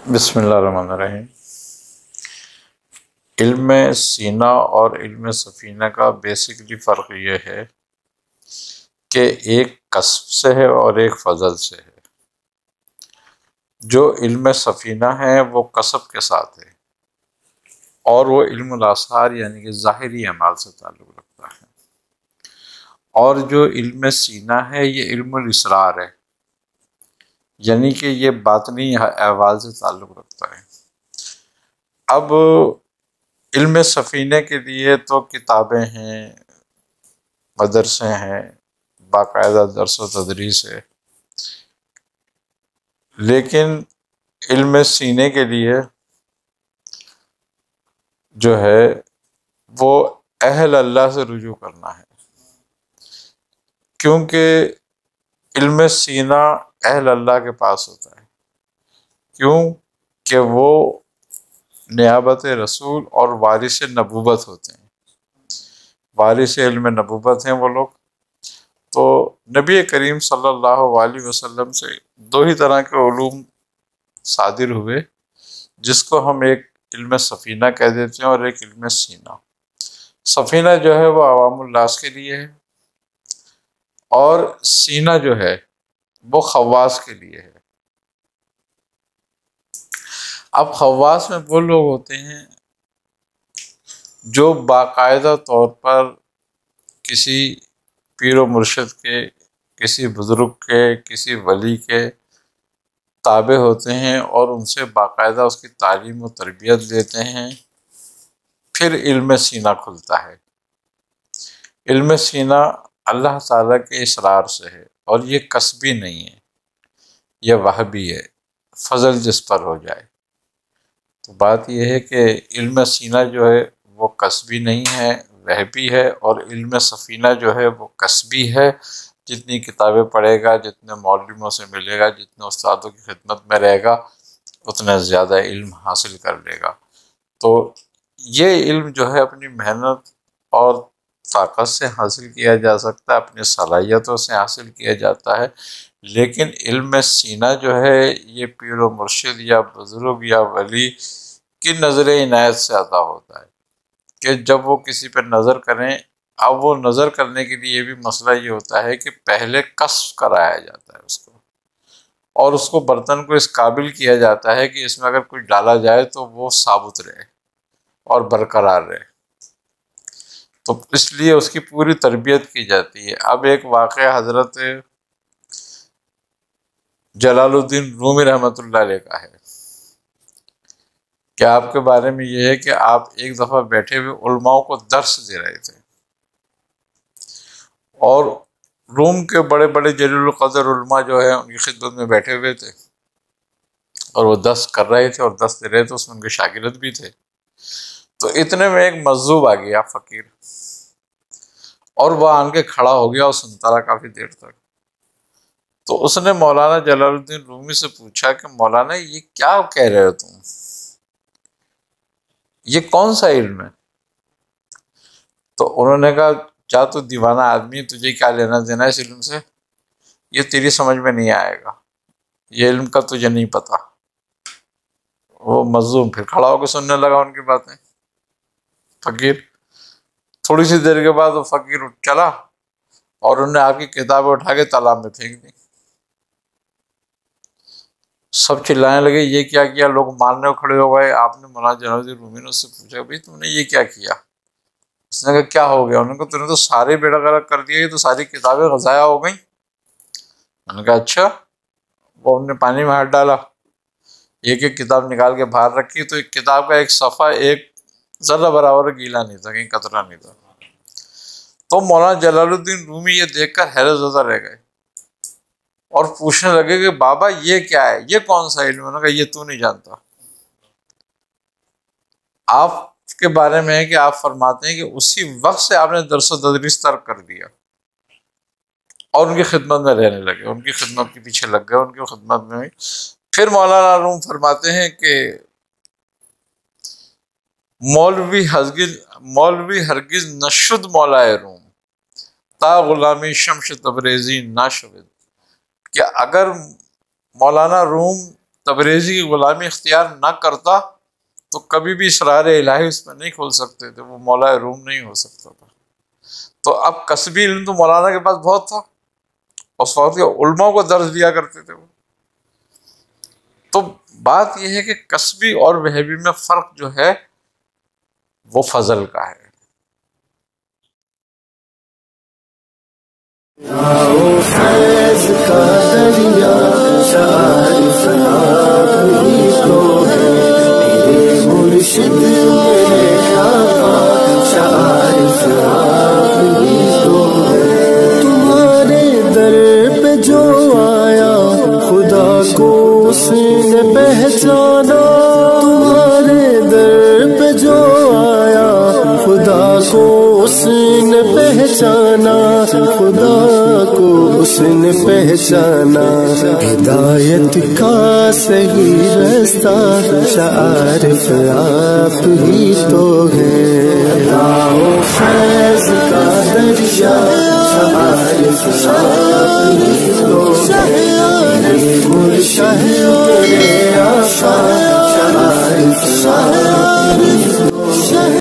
بسم اللہ الرحمن الرحیم۔ علم سینا اور علم سفینہ کا بیسکلی فرق یہ ہے کہ ایک کسب سے ہے اور ایک فضل سے ہے۔ جو علم سفینہ ہے وہ کسب کے ساتھ ہے اور وہ علم الاثار یعنی کہ ظاہری اعمال سے تعلق رکھتا ہے، اور جو علم سینا ہے یہ علم الاسرار ہے، یعنی کہ یہ باطنی احوال سے تعلق رکھتا ہے۔ اب علم سفینے کے لیے تو کتابیں ہیں، مدرسے ہیں، باقاعدہ درس و تدریس ہے، لیکن علم سینے کے لیے جو ہے وہ اہل اللہ سے رجوع کرنا ہے، کیونکہ علم سینا اہل اللہ کے پاس ہوتا ہے۔ کیوں کہ وہ نیابت رسول اور وارث نبوت ہوتے ہیں، وارث علم نبوت ہیں وہ لوگ۔ تو نبی کریم صلی اللہ علیہ وسلم سے دو ہی طرح کے علوم صادر ہوئے، جس کو ہم ایک علم سفینہ کہہ دیتے ہیں اور ایک علم سینا۔ سفینہ جو ہے وہ عوام الناس کے لیے ہے، اور سینا جو ہے وہ خواص کے لیے ہے۔ اب خواص میں وہ لوگ ہوتے ہیں جو باقاعدہ طور پر کسی پیر و مرشد کے، کسی بزرگ کے، کسی ولی کے تابع ہوتے ہیں اور ان سے باقاعدہ اس کی تعلیم و تربیت لیتے ہیں، پھر علم سینہ کھلتا ہے۔ علم سینہ اللہ تعالیٰ کے اسرار سے ہے، اور یہ کسبی نہیں ہے، یہ وہبی ہے، فضل جس پر ہو جائے۔ تو بات یہ ہے کہ علم سینہ جو ہے وہ کسبی نہیں ہے، وہبی ہے، اور علم سفینہ جو ہے وہ کسبی ہے۔ جتنی کتابیں پڑھے گا، جتنے مولویوں سے ملے گا، جتنے استادوں کی خدمت میں رہے گا، اتنا زیادہ علم حاصل کر لے گا۔ تو یہ علم جو ہے اپنی محنت اور طاقت سے حاصل کیا جا سکتا ہے، اپنی صلاحیتوں سے حاصل کیا جاتا ہے، لیکن علم سینہ جو ہے یہ پیر و مرشد یا بزرگ یا ولی کی نظر عنایت سے عطا ہوتا ہے، کہ جب وہ کسی پہ نظر کریں، اب وہ نظر کرنے کے لیے بھی مسئلہ یہ ہوتا ہے کہ پہلے کشف کرایا جاتا ہے اس کو، اور اس کو برتن کو اس قابل کیا جاتا ہے کہ اس میں اگر کچھ ڈالا جائے تو وہ ثابت رہے اور برقرار رہے، تو اس لیے اس کی پوری تربیت کی جاتی ہے۔ اب ایک واقعہ حضرت جلال الدین رومی رحمۃ اللہ علیہ کا ہے کہ آپ کے بارے میں یہ ہے کہ آپ ایک دفعہ بیٹھے ہوئے علماء کو درس دے رہے تھے، اور روم کے بڑے بڑے جلیل القدر علماء جو ہیں ان کی خدمت میں بیٹھے ہوئے تھے، اور وہ درس کر رہے تھے اور درس دے رہے تھے، اس میں ان کے شاگرد بھی تھے۔ تو اتنے میں ایک مجذوب آ گیا فقیر، اور وہ آن کے کھڑا ہو گیا اور سنتا رہا کافی دیر تک۔ تو اس نے مولانا جلال الدین رومی سے پوچھا کہ مولانا یہ کیا کہہ رہے ہو تم، یہ کون سا علم ہے؟ تو انہوں نے کہا کیا تو دیوانہ آدمی، تجھے کیا لینا دینا اس علم سے، یہ تیری سمجھ میں نہیں آئے گا، یہ علم کا تجھے نہیں پتا۔ وہ مظلوم پھر کھڑا ہو کے سننے لگا ان کی باتیں، فقیر۔ تھوڑی سی دیر کے بعد وہ فقیر اٹھ چلا، اور انہوں نے آپ کی کتابیں اٹھا کے تالاب میں پھینک دی۔ سب چلانے لگے یہ کیا کیا، لوگ مارنے کو کھڑے ہو گئے۔ آپ نے مولانا جلال الدین رومی نے اس سے پوچھا بھائی تم نے یہ کیا کیا؟ اس نے کہا کیا ہو گیا؟ انہوں نے کہا تم نے تو سارے بیڑا غرق کر دیا، یہ تو ساری کتابیں غضایا ہو گئیں۔ انہوں نے کہا اچھا۔ وہ انہوں نے پانی میں ہاتھ ڈالا، ایک ایک کتاب نکال کے باہر رکھی، تو ایک کتاب کا ایک صفحہ ایک ذرہ برابر گیلا نہیں تھا، کہیں قطرہ نہیں تھا۔ تو مولانا جلال الدین رومی یہ دیکھ کر حیرت زدہ رہ گئے، اور پوچھنے لگے کہ بابا یہ کیا ہے، یہ کون سا علم ہے؟ انہوں نے کہا یہ تو نہیں جانتا۔ آپ کے بارے میں ہے کہ آپ فرماتے ہیں کہ اسی وقت سے آپ نے درس و تدریس ترک کر دیا اور ان کی خدمت میں رہنے لگے، ان کی خدمت کے پیچھے لگ گئے، ان کی خدمت میں۔ پھر مولانا روم فرماتے ہیں کہ مولوی ہرگز نشد مولائے روم تا غلامی شمش تبریزی نہ شود، کہ اگر مولانا روم تبریزی کی غلامی اختیار نہ کرتا تو کبھی بھی اسرار الہی اس میں نہیں کھول سکتے تھے، وہ مولا روم نہیں ہو سکتا تھا۔ تو اب کسبی علم تو مولانا کے پاس بہت تھا، اس وقت کے علماء کو درس دیا کرتے تھے وہ۔ تو بات یہ ہے کہ کسبی اور وہبی میں فرق جو ہے وہ فضل کا ہے۔ فیض کا دریا شارف آپ ہی تو ہے، میرے مرشد میرے آقا شارف آپ ہی تو ہے۔ تمہارے در پہ جو آیا خدا کو اس نے پہچانا، تمہارے در پہ جو آیا خدا کو اس نے پہچانا، خدا کو اس نے پہچانا۔ ہدایت کا صحیح رستہ شعارف آپ ہی تو ہے۔ فیض کا دریا